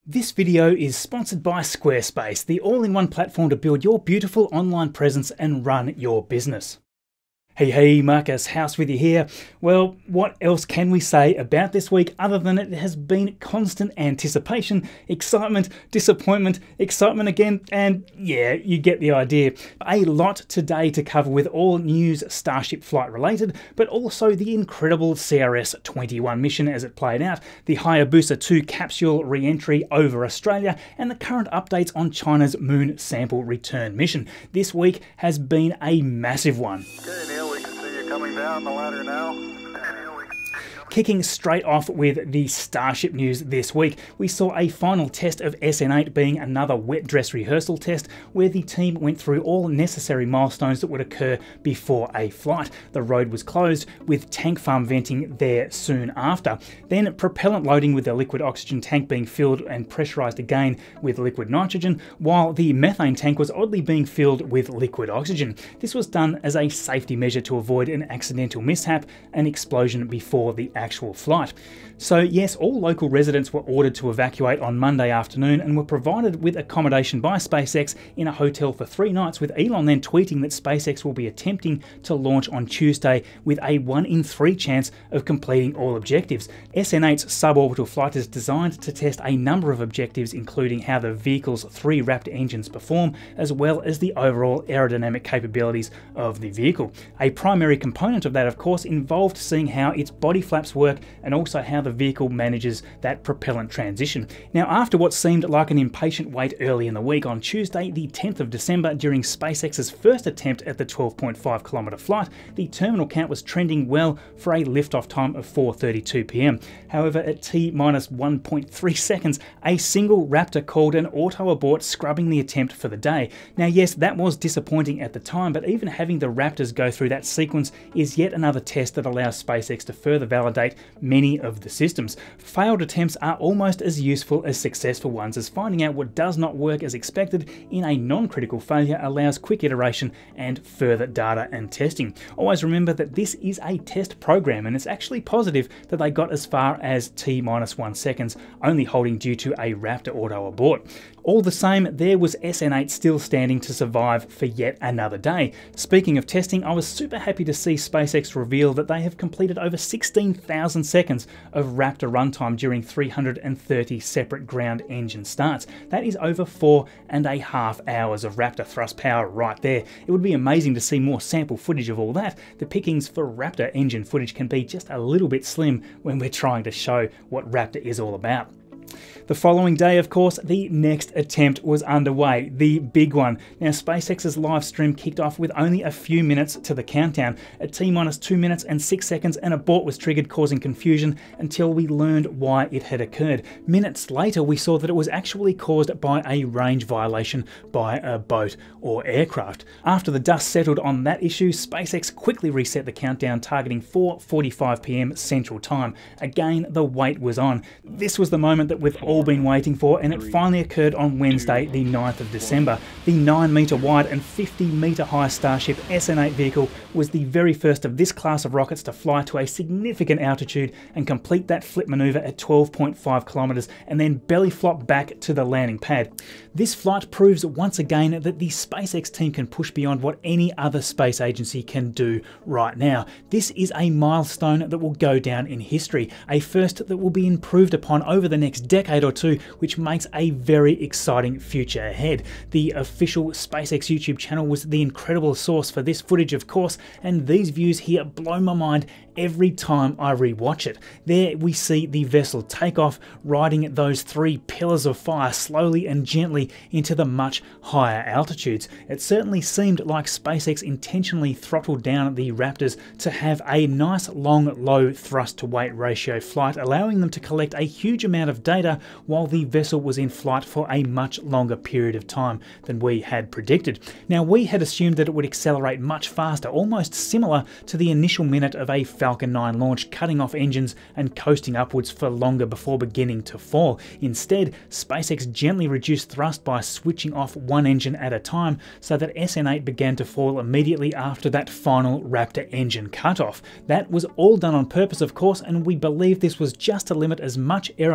This video is sponsored by Squarespace, the all-in-one platform to build your beautiful online presence and run your business. Hey, Marcus House with you here. Well, what else can we say about this week other than it has been constant anticipation, excitement, disappointment, excitement again, and yeah, you get the idea. A lot today to cover with all news Starship flight related, but also the incredible CRS-21 mission as it played out, the Hayabusa 2 capsule re-entry over Australia, and the current updates on China's moon sample return mission. This week has been a massive one. Coming down the ladder now. Kicking straight off with the Starship news this week, we saw a final test of SN8 being another wet dress rehearsal test where the team went through all necessary milestones that would occur before a flight. The road was closed with tank farm venting there soon after. Then propellant loading with the liquid oxygen tank being filled and pressurized again with liquid nitrogen, while the methane tank was oddly being filled with liquid oxygen. This was done as a safety measure to avoid an accidental mishap, an explosion before the actual flight. So yes, all local residents were ordered to evacuate on Monday afternoon and were provided with accommodation by SpaceX in a hotel for 3 nights, with Elon then tweeting that SpaceX will be attempting to launch on Tuesday with a 1 in 3 chance of completing all objectives. SN8's suborbital flight is designed to test a number of objectives, including how the vehicle's 3 Raptor engines perform, as well as the overall aerodynamic capabilities of the vehicle. A primary component of that, of course, involved seeing how its body flaps work and also how the vehicle manages that propellant transition. Now, after what seemed like an impatient wait early in the week, on Tuesday the 10th of December, during SpaceX's first attempt at the 12.5 kilometer flight, the terminal count was trending well for a liftoff time of 4:32 p.m. However, at T-minus 1.3 seconds, a single Raptor called an auto abort, scrubbing the attempt for the day. Now yes, that was disappointing at the time, but even having the Raptors go through that sequence is yet another test that allows SpaceX to further validate many of the systems. Failed attempts are almost as useful as successful ones, as finding out what does not work as expected in a non-critical failure allows quick iteration and further data and testing. Always remember that this is a test program, and it's actually positive that they got as far as T-minus 1 seconds, only holding due to a Raptor auto abort. All the same, there was SN8 still standing to survive for yet another day. Speaking of testing, I was super happy to see SpaceX reveal that they have completed over 16,000 seconds of Raptor runtime during 330 separate ground engine starts. That is over 4.5 hours of Raptor thrust power right there. It would be amazing to see more sample footage of all that. The pickings for Raptor engine footage can be just a little bit slim when we're trying to show what Raptor is all about. The following day, of course, the next attempt was underway, the big one. Now, SpaceX's live stream kicked off with only a few minutes to the countdown. At T-minus 2 minutes and 6 seconds, an abort was triggered, causing confusion until we learned why it had occurred. Minutes later, we saw that it was actually caused by a range violation by a boat or aircraft. After the dust settled on that issue, SpaceX quickly reset the countdown, targeting 4:45 p.m. Central Time. Again, the wait was on. This was the moment that we've all been waiting for, and it finally occurred on Wednesday, the 9th of December. The 9-meter wide and 50-meter high Starship SN8 vehicle was the very first of this class of rockets to fly to a significant altitude and complete that flip maneuver at 12.5 kilometers and then belly flop back to the landing pad. This flight proves once again that the SpaceX team can push beyond what any other space agency can do right now. This is a milestone that will go down in history, a first that will be improved upon over the next decade or two, which makes a very exciting future ahead. The official SpaceX YouTube channel was the incredible source for this footage, of course, and these views here blow my mind every time I rewatch it. There we see the vessel take off, riding those 3 pillars of fire slowly and gently into the much higher altitudes. It certainly seemed like SpaceX intentionally throttled down the Raptors to have a nice long low thrust to weight ratio flight, allowing them to collect a huge amount of data while the vessel was in flight for a much longer period of time than we had predicted. Now, we had assumed that it would accelerate much faster, almost similar to the initial minute of a Falcon 9 launch, cutting off engines and coasting upwards for longer before beginning to fall. Instead, SpaceX gently reduced thrust by switching off one engine at a time, so that SN8 began to fall immediately after that final Raptor engine cutoff. That was all done on purpose, of course, and we believe this was just to limit as much aerodynamic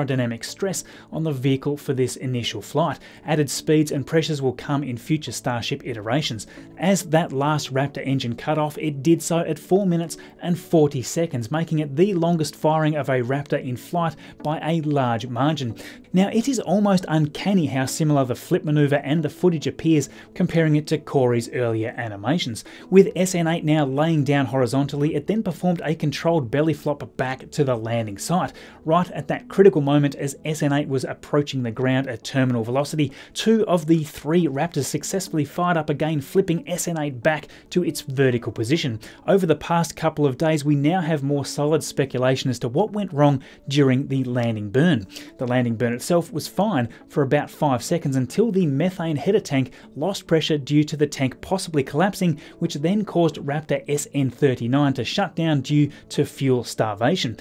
stress on the vehicle for this initial flight. Added speeds and pressures will come in future Starship iterations. As that last Raptor engine cut off, it did so at 4 minutes and 40 seconds, making it the longest firing of a Raptor in flight by a large margin. Now, it is almost uncanny how similar the flip maneuver and the footage appears comparing it to Corey's earlier animations. With SN8 now laying down horizontally, it then performed a controlled belly flop back to the landing site. Right at that critical moment as SN8 was approaching the ground at terminal velocity, 2 of the 3 Raptors successfully fired up again, flipping SN8 back to its vertical position. Over the past couple of days, we now have more solid speculation as to what went wrong during the landing burn. The landing burn itself was fine for about 5 seconds until the methane header tank lost pressure due to the tank possibly collapsing, which then caused Raptor SN39 to shut down due to fuel starvation.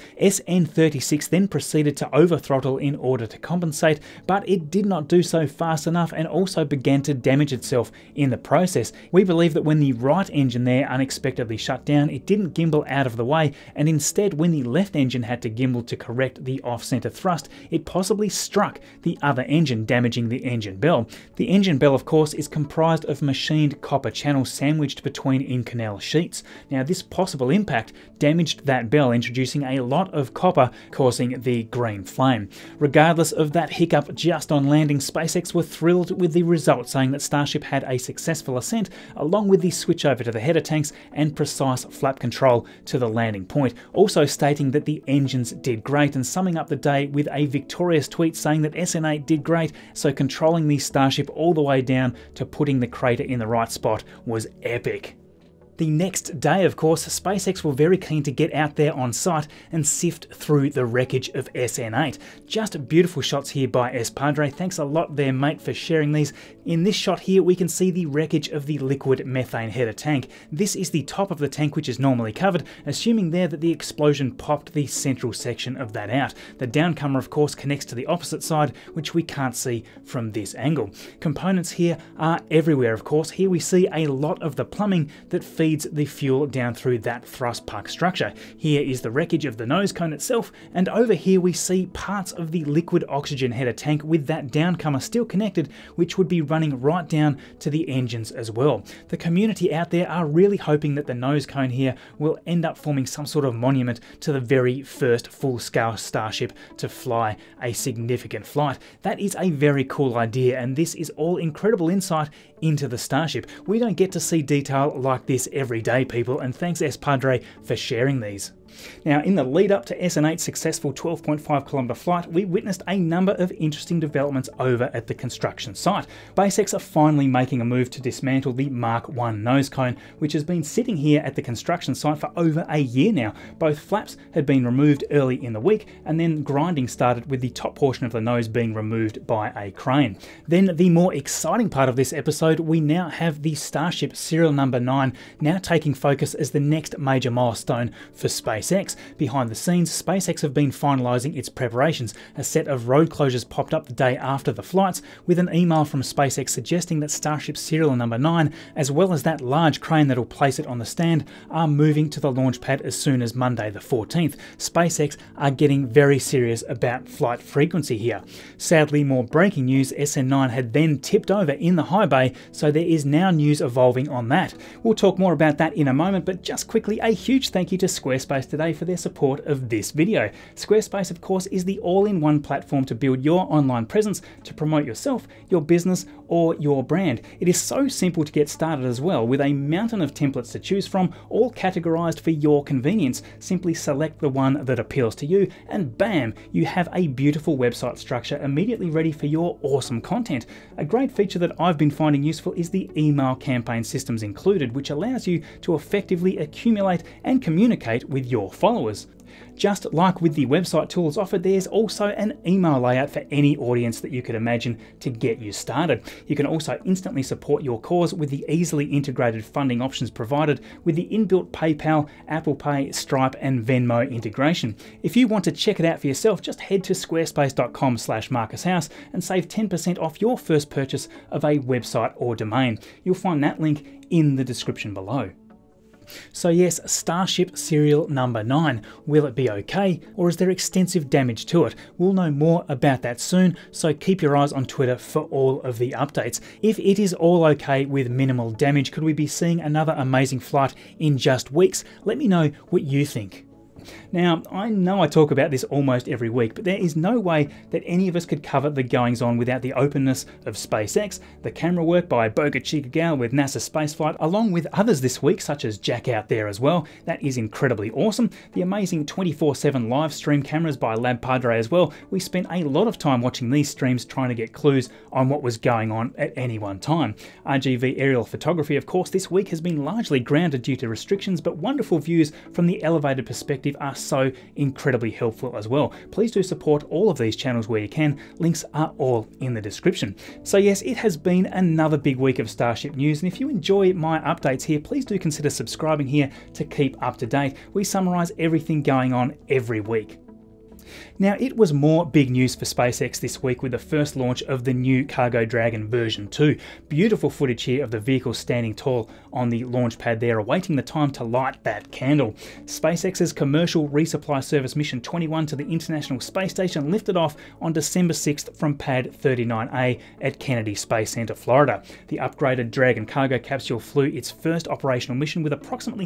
SN36 then proceeded to overthrottle in order to compensate, but it did not do so fast enough and also began to damage itself in the process. We believe that when the right engine there unexpectedly shut down, it didn't gimbal out of the way, and instead when the left engine had to gimbal to correct the off-center thrust, it possibly struck the other engine, damaging the engine bell. The engine bell, of course, is comprised of machined copper channels sandwiched between Inconel sheets. Now, this possible impact damaged that bell, introducing a lot of copper, causing the green flame. Regardless of that hiccup just on landing, SpaceX were thrilled with the result, saying that Starship had a successful ascent, along with the switch over to the header tanks and precise flap control to the landing point, also stating that the engines did great, and summing up the day with a victorious tweet saying that SN8 did great, so controlling the Starship all the way down to putting the crater in the right spot was epic. The next day, of course, SpaceX were very keen to get out there on site and sift through the wreckage of SN8. Just beautiful shots here by S. Padre. Thanks a lot there, mate, for sharing these. In this shot here, we can see the wreckage of the liquid methane header tank. This is the top of the tank, which is normally covered, assuming there that the explosion popped the central section of that out. The downcomer, of course, connects to the opposite side, which we can't see from this angle. Components here are everywhere, of course. Here we see a lot of the plumbing that feeds the fuel down through that thrust puck structure. Here is the wreckage of the nose cone itself, and over here we see parts of the liquid oxygen header tank with that downcomer still connected, which would be running right down to the engines as well. The community out there are really hoping that the nose cone here will end up forming some sort of monument to the very first full-scale Starship to fly a significant flight. That is a very cool idea, and this is all incredible insight into the Starship. We don't get to see detail like this every day, people, and thanks S. Padre for sharing these. Now, in the lead up to SN8's successful 12.5 kilometer flight, we witnessed a number of interesting developments over at the construction site. SpaceX are finally making a move to dismantle the Mark 1 nose cone, which has been sitting here at the construction site for over a year now. Both flaps had been removed early in the week, and then grinding started with the top portion of the nose being removed by a crane. Then the more exciting part of this episode, we now have the Starship serial number 9 now taking focus as the next major milestone for SpaceX. Behind the scenes, SpaceX have been finalising its preparations. A set of road closures popped up the day after the flights, with an email from SpaceX suggesting that Starship serial number 9, as well as that large crane that will place it on the stand, are moving to the launch pad as soon as Monday the 14th. SpaceX are getting very serious about flight frequency here. Sadly, more breaking news, SN9 had then tipped over in the high bay, so there is now news evolving on that. We'll talk more about that in a moment, but just quickly, a huge thank you to Squarespace today for their support of this video. Squarespace, of course, is the all-in-one platform to build your online presence to promote yourself, your business, or your brand. It is so simple to get started as well, with a mountain of templates to choose from, all categorized for your convenience. Simply select the one that appeals to you, and bam, you have a beautiful website structure immediately ready for your awesome content. A great feature that I've been finding useful is the email campaign systems included, which allows you to effectively accumulate and communicate with your followers. Just like with the website tools offered, there's also an email layout for any audience that you could imagine to get you started. You can also instantly support your cause with the easily integrated funding options provided with the inbuilt PayPal, Apple Pay, Stripe, and Venmo integration. If you want to check it out for yourself, just head to squarespace.com/MarcusHouse and save 10% off your first purchase of a website or domain. You'll find that link in the description below. So yes, Starship serial number 9. Will it be okay, or is there extensive damage to it? We'll know more about that soon, so keep your eyes on Twitter for all of the updates. If it is all okay with minimal damage, could we be seeing another amazing flight in just weeks? Let me know what you think. Now, I know I talk about this almost every week, but there is no way that any of us could cover the goings-on without the openness of SpaceX, the camera work by Boga Chica Gal with NASA Spaceflight, along with others this week, such as Jack out there as well. That is incredibly awesome. The amazing 24/7 live stream cameras by Lab Padre as well. We spent a lot of time watching these streams trying to get clues on what was going on at any one time. RGV aerial photography, of course, this week has been largely grounded due to restrictions, but wonderful views from the elevated perspective are so incredibly helpful as well. Please do support all of these channels where you can. Links are all in the description. So yes, it has been another big week of Starship news, and if you enjoy my updates here, please do consider subscribing here to keep up to date. We summarise everything going on every week. Now, it was more big news for SpaceX this week with the first launch of the new Cargo Dragon version 2. Beautiful footage here of the vehicle standing tall on the launch pad there, awaiting the time to light that candle. SpaceX's commercial resupply service mission 21 to the International Space Station lifted off on December 6th from pad 39A at Kennedy Space Center, Florida. The upgraded Dragon cargo capsule flew its first operational mission with approximately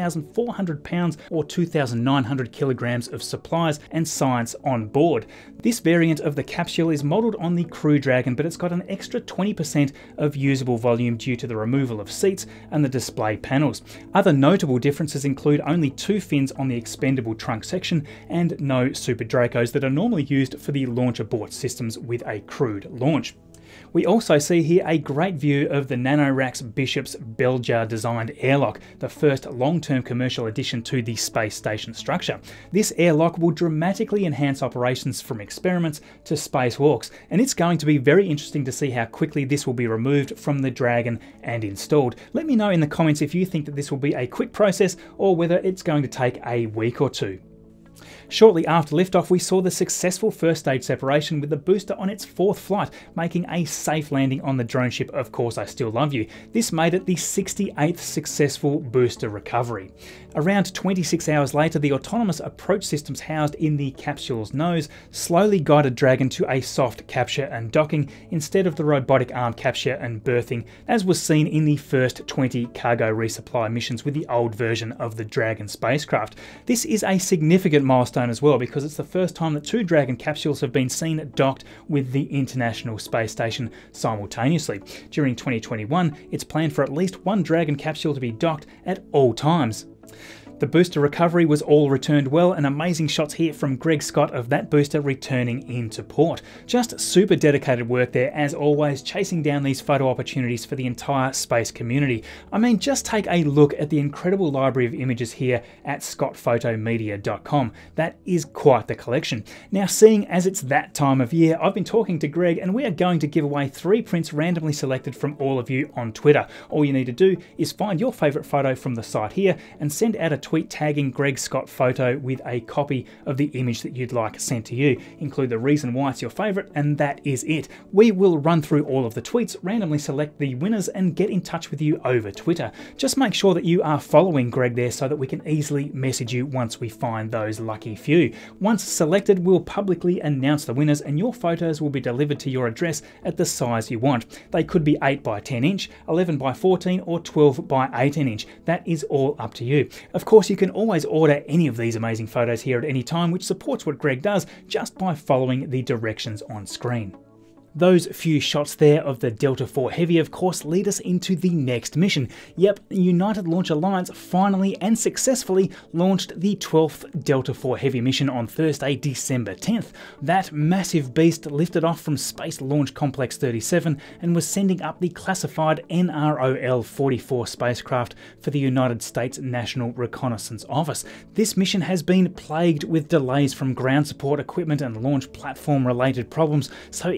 6,400 pounds or 2,900 kilograms of supplies and science on board. This variant of the capsule is modelled on the Crew Dragon, but it's got an extra 20% of usable volume due to the removal of seats and the display panels. Other notable differences include only 2 fins on the expendable trunk section and no Super Dracos that are normally used for the launch abort systems with a crewed launch. We also see here a great view of the NanoRacks Bishop's Bell-jar designed airlock, the first long-term commercial addition to the space station structure. This airlock will dramatically enhance operations from experiments to spacewalks, and it's going to be very interesting to see how quickly this will be removed from the Dragon and installed. Let me know in the comments if you think that this will be a quick process or whether it's going to take a week or two. Shortly after liftoff, we saw the successful first stage separation with the booster on its 4th flight, making a safe landing on the drone ship Of Course I Still Love You. This made it the 68th successful booster recovery. Around 26 hours later, the autonomous approach systems housed in the capsule's nose slowly guided Dragon to a soft capture and docking instead of the robotic arm capture and berthing, as was seen in the first 20 cargo resupply missions with the old version of the Dragon spacecraft. This is a significant milestone as well, because it's the first time that 2 Dragon capsules have been seen docked with the International Space Station simultaneously. During 2021, it's planned for at least 1 Dragon capsule to be docked at all times. The booster recovery was all returned well, and amazing shots here from Greg Scott of that booster returning into port. Just super dedicated work there as always, chasing down these photo opportunities for the entire space community. I mean, just take a look at the incredible library of images here at scottphotomedia.com. That is quite the collection. Now, seeing as it's that time of year, I've been talking to Greg and we are going to give away 3 prints randomly selected from all of you on Twitter. All you need to do is find your favourite photo from the site here and send out a tweet tagging Greg Scott Photo with a copy of the image that you'd like sent to you. Include the reason why it's your favourite, and that is it. We will run through all of the tweets, randomly select the winners, and get in touch with you over Twitter. Just make sure that you are following Greg there so that we can easily message you once we find those lucky few. Once selected, we'll publicly announce the winners, and your photos will be delivered to your address at the size you want. They could be 8 by 10 inch, 11 by 14, or 12 by 18 inch. That is all up to you. Of course, you can always order any of these amazing photos here at any time, which supports what Greg does just by following the directions on screen. Those few shots there of the Delta IV Heavy, of course, lead us into the next mission. Yep, United Launch Alliance finally and successfully launched the 12th Delta IV Heavy mission on Thursday, December 10th. That massive beast lifted off from Space Launch Complex 37 and was sending up the classified NROL-44 spacecraft for the United States National Reconnaissance Office. This mission has been plagued with delays from ground support equipment and launch platform related problems, so it is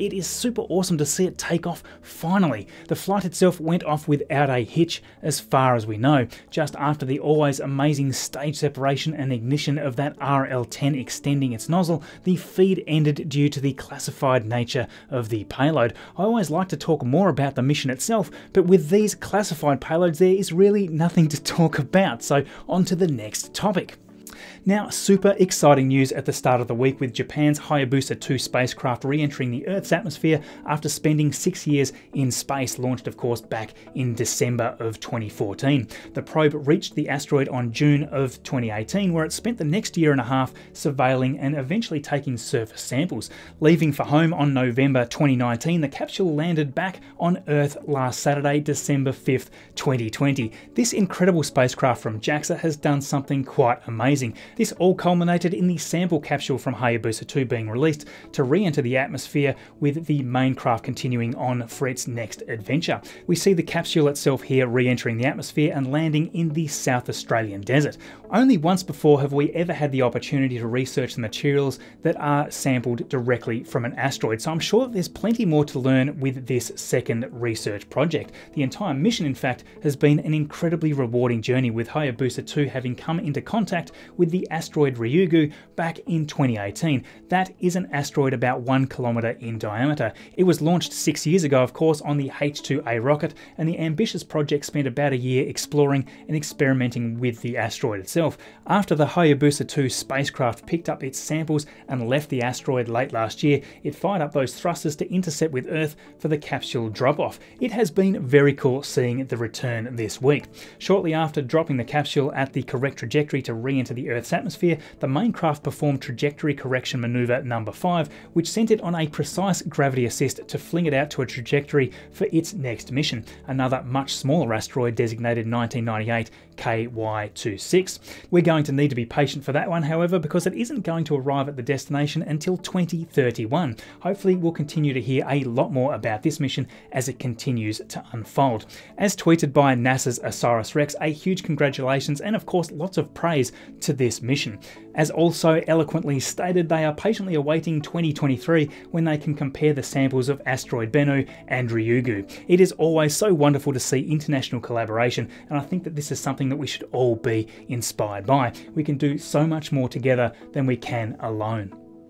super awesome to see it take off finally. The flight itself went off without a hitch as far as we know. Just after the always amazing stage separation and ignition of that RL-10 extending its nozzle, the feed ended due to the classified nature of the payload. I always like to talk more about the mission itself, but with these classified payloads there is really nothing to talk about, so on to the next topic. Now, super exciting news at the start of the week with Japan's Hayabusa 2 spacecraft re-entering the Earth's atmosphere after spending 6 years in space, launched of course back in December of 2014. The probe reached the asteroid on June of 2018, where it spent the next year and a half surveilling and eventually taking surface samples. Leaving for home on November 2019, the capsule landed back on Earth last Saturday, December 5th, 2020. This incredible spacecraft from JAXA has done something quite amazing. This all culminated in the sample capsule from Hayabusa 2 being released to re-enter the atmosphere, with the main craft continuing on for its next adventure. We see the capsule itself here re-entering the atmosphere and landing in the South Australian desert. Only once before have we ever had the opportunity to research the materials that are sampled directly from an asteroid, so I'm sure that there's plenty more to learn with this second research project. The entire mission, in fact, has been an incredibly rewarding journey, with Hayabusa 2 having come into contact with the asteroid Ryugu back in 2018. That is an asteroid about 1 kilometer in diameter. It was launched 6 years ago, of course, on the H2A rocket, and the ambitious project spent about a year exploring and experimenting with the asteroid itself. After the Hayabusa 2 spacecraft picked up its samples and left the asteroid late last year, it fired up those thrusters to intercept with Earth for the capsule drop-off. It has been very cool seeing the return this week. Shortly after dropping the capsule at the correct trajectory to re-enter the Earth's atmosphere, the main craft performed trajectory correction maneuver number 5, which sent it on a precise gravity assist to fling it out to a trajectory for its next mission, another much smaller asteroid designated 1998 KY26. We're going to need to be patient for that one, however, because it isn't going to arrive at the destination until 2031. Hopefully we'll continue to hear a lot more about this mission as it continues to unfold. As tweeted by NASA's OSIRIS-REx, a huge congratulations and of course lots of praise to this mission. As also eloquently stated, they are patiently awaiting 2023 when they can compare the samples of asteroid Bennu and Ryugu. It is always so wonderful to see international collaboration, and I think that this is something that we should all be inspired by. We can do so much more together than we can alone.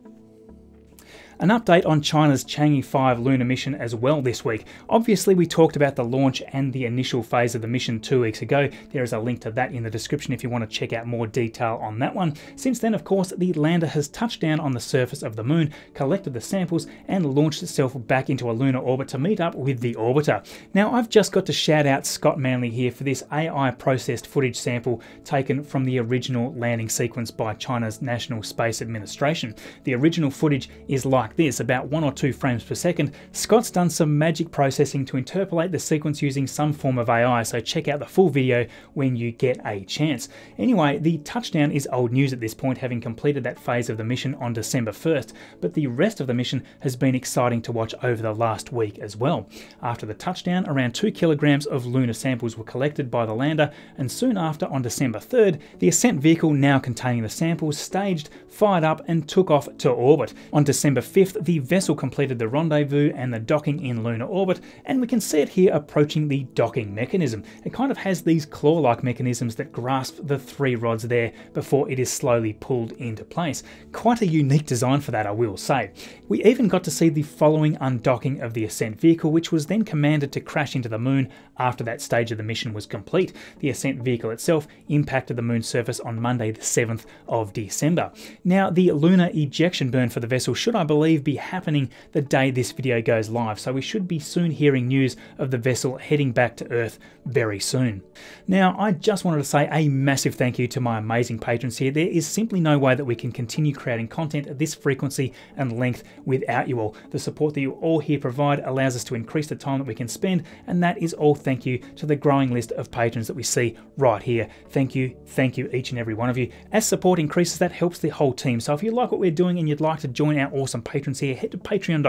An update on China's Chang'e 5 lunar mission as well this week. Obviously we talked about the launch and the initial phase of the mission 2 weeks ago. There is a link to that in the description if you want to check out more detail on that one. Since then, of course, the lander has touched down on the surface of the moon, collected the samples and launched itself back into a lunar orbit to meet up with the orbiter. Now I've just got to shout out Scott Manley here for this AI processed footage sample taken from the original landing sequence by China's National Space Administration. The original footage is like this, about 1 or 2 frames per second. Scott's done some magic processing to interpolate the sequence using some form of AI, so check out the full video when you get a chance. Anyway, the touchdown is old news at this point, having completed that phase of the mission on December 1st, but the rest of the mission has been exciting to watch over the last week as well. After the touchdown, around 2 kilograms of lunar samples were collected by the lander, and soon after, on December 3rd, the ascent vehicle now containing the samples staged, fired up and took off to orbit. On December 5th, the vessel completed the rendezvous and the docking in lunar orbit, and we can see it here approaching the docking mechanism. It kind of has these claw-like mechanisms that grasp the 3 rods there before it is slowly pulled into place. Quite a unique design for that, I will say. We even got to see the following undocking of the ascent vehicle, which was then commanded to crash into the moon after that stage of the mission was complete. The ascent vehicle itself impacted the moon's surface on Monday the 7th of December. Now, the lunar ejection burn for the vessel should, I believe, be happening the day this video goes live, so we should be soon hearing news of the vessel heading back to Earth very soon. Now, I just wanted to say a massive thank you to my amazing patrons here. There is simply no way that we can continue creating content at this frequency and length without you all. The support that you all here provide allows us to increase the time that we can spend, and that is all thank you to the growing list of patrons that we see right here. Thank you each and every one of you. As support increases, that helps the whole team. So if you like what we're doing and you'd like to join our awesome patrons here, head to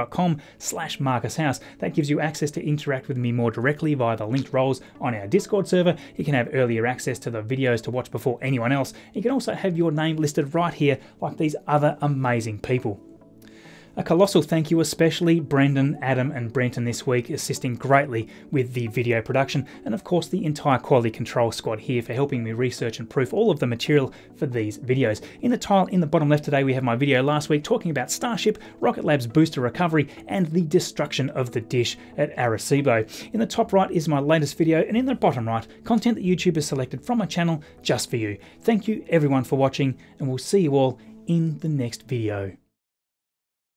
patreon.com/MarcusHouse. That gives you access to interact with me more directly via the linked roles on our Discord server. You can have earlier access to the videos to watch before anyone else. You can also have your name listed right here like these other amazing people. A colossal thank you especially Brendan, Adam and Brenton this week, assisting greatly with the video production, and of course the entire quality control squad here for helping me research and proof all of the material for these videos. In the tile in the bottom left today we have my video last week talking about Starship, Rocket Lab's booster recovery and the destruction of the dish at Arecibo. In the top right is my latest video, and in the bottom right, content that YouTube has selected from my channel just for you. Thank you everyone for watching, and we'll see you all in the next video.